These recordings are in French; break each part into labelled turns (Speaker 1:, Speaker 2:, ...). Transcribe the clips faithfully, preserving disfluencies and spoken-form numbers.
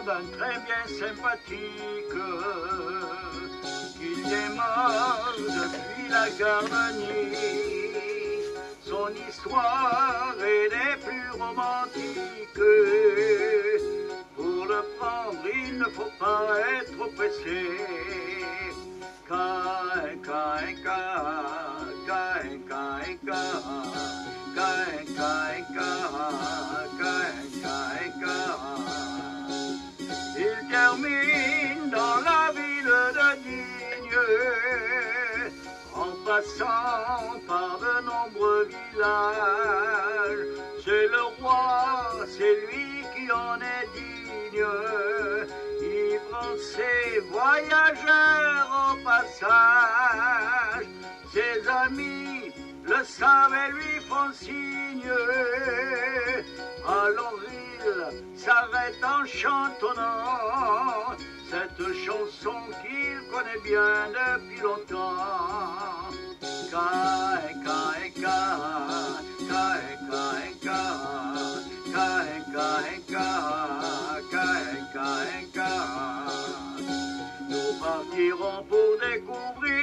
Speaker 1: d'un train bien sympathique qu'il démarre depuis la gare de Nice. Son histoire est des plus romantiques. Pour le prendre, il ne faut pas être pressé. Il termine dans la ville de Digne, en passant par de nombreux villages. C'est le roi, c'est lui qui en est digne. Il prend ses voyageurs au passage. Ses amis le savent et lui font signe. Alors il s'arrête en chantonnant cette chanson qu'il connaît bien depuis longtemps. Kai, kai, kai, kai, kai, kai, kai, kai, kai, kai, kai. Nous partirons pour découvrir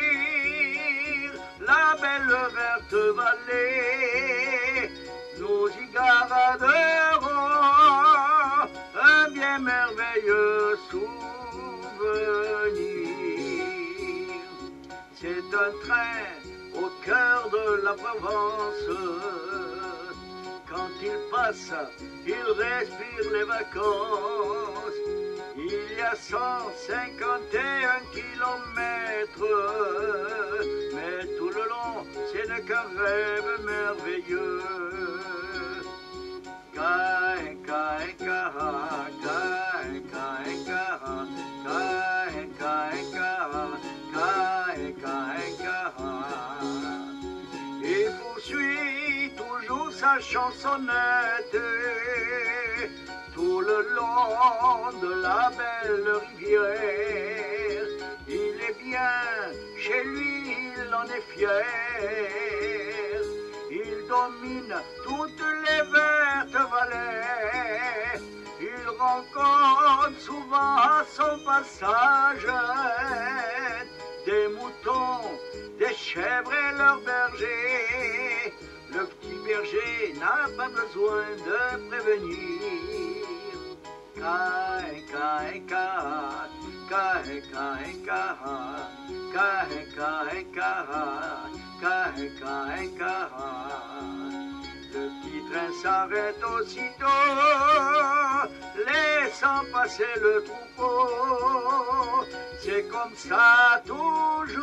Speaker 1: la belle verte vallée. Nous y garaderons un bien merveilleux souvenir. C'est un train au cœur de la Provence. Quand il passe, il respire les vacances. Il y a cent cinquante et un kilomètres, mais tout le long, c'est qu'un rêve merveilleux. Kai, kai, kai, kai, kai, kai, kai, kai, kai, kai. Il poursuit toujours sa chansonnette tout le long de la belle rivière. Il est bien chez lui, il en est fier. Il domine toutes les vertes vallées. Il rencontre souvent à son passage des moutons, des chèvres et leurs bergers. Le petit berger n'a pas besoin de prévenir. Kai, kai, kai, kai, kai, kai, kai, kai, kai, kai, kai. Le petit train s'arrête aussitôt, laissant passer le troupeau. C'est comme ça toujours.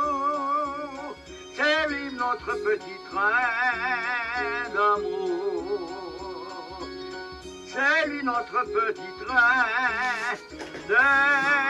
Speaker 1: C'est lui notre petit train d'amour. C'est lui notre petit train de